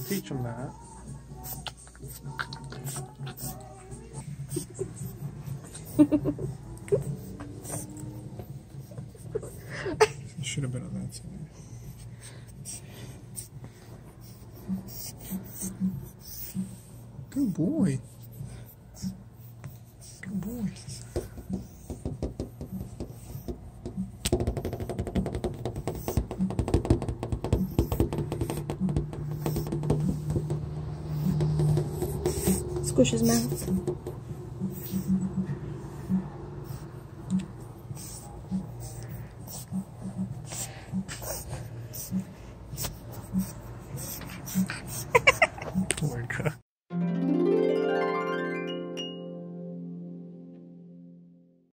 teach him that. It should have been on that side. Good boy. Good boy. Squish his mouth.